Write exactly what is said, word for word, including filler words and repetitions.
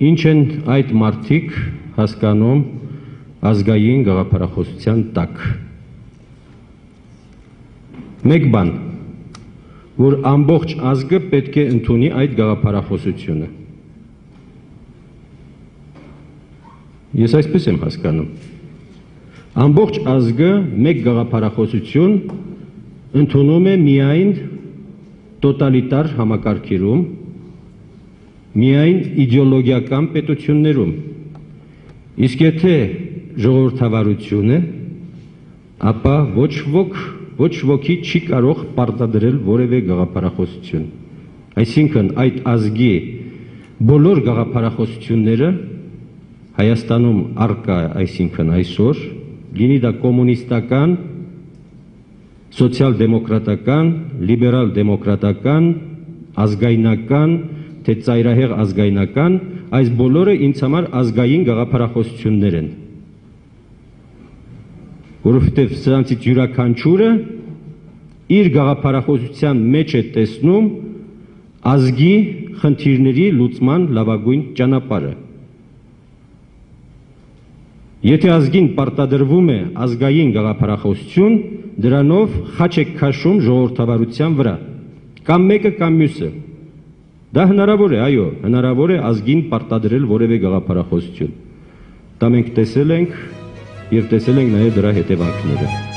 Ինչ են այդ մարդիկ հասկանում ազգային գաղափարախոսության տակ։ Մեկ բան, որ ամբողջ ազգը պետք է ընդունի այդ գաղափարախոսությունը։ Ես այսպես եմ հասկանում։ Ամբողջ ազգը մեկ գաղափարախոսություն ընդունում է միայն տոտալիտար համակարգերում, միայն իդեոլոգիական պետություններում, իսկ եթե ժողովրդավարություն է, ապա ոչ ոք, ոչ ոքի չի կարող պարտադրել որևէ գաղափարախոսություն։ Այսինքն այդ ազգի բոլոր գաղափարախոսությունները Հայաստանում առկա, այսինքն այսօր, լինի դա կոմունիստական, սոցիալ-դեմոկրատական, լիբերալ-դեմոկրատական, ազգայնական, թե ծայրահեղ ազգայնական, այս բոլորը ինձ համար ազգային գաղափարախոսություններ են, որովհետև սրանցից յուրաքանչյուրը իր գաղափարախոսության մեջ է տեսնում ազգի խնդիրների լուծման լավագույն ճանապարհը։ Եթե ազգին պարտադրվում է ազգային գաղափարախոսություն, դրանով խաչ է քաշում ժողովրդավարության վրա, կամ մեկը կամ մյուսը։ Դա հնարավոր է, այո, հնարավոր է ազգին պարտադրել որևէ գաղափարախոսություն։ Դա մենք տեսել ենք եւ տեսել ենք նաեւ դրա հետևանքները։